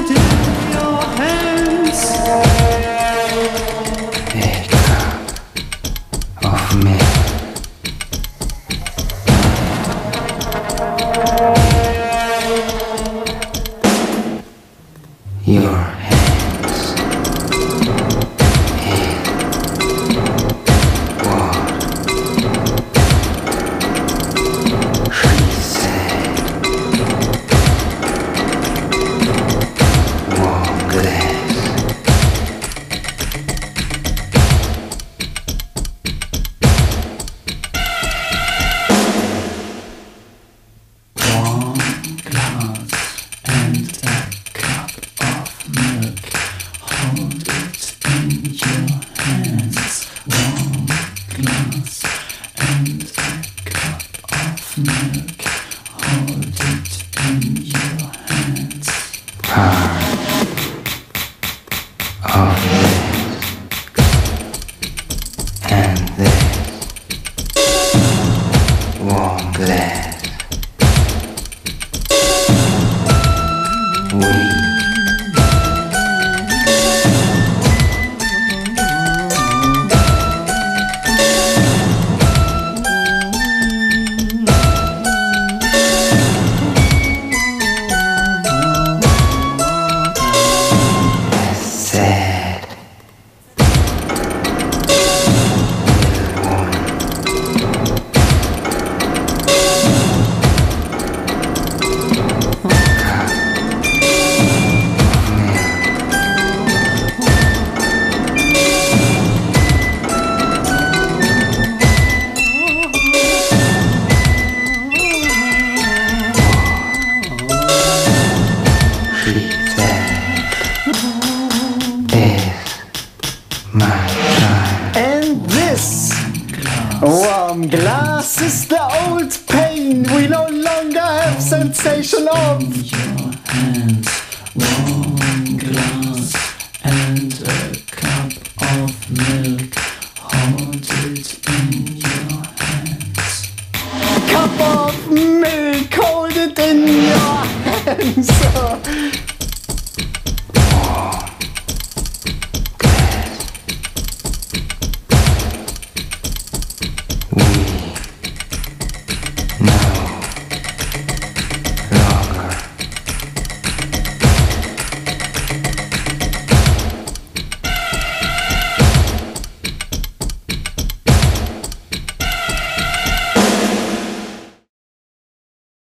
it in your hands. A cup of milk. Your hands in what she said. Warm glass. Warm glass and a cup of milk. Hold it in your hands. Warm glass and a cup of milk. Hold it in your hands. Part of this and this. Warm glass. We said, little woman, cup of milk. She said, is my child. And this warm glass is the old pain we no longer have sensation of. Your hands warm.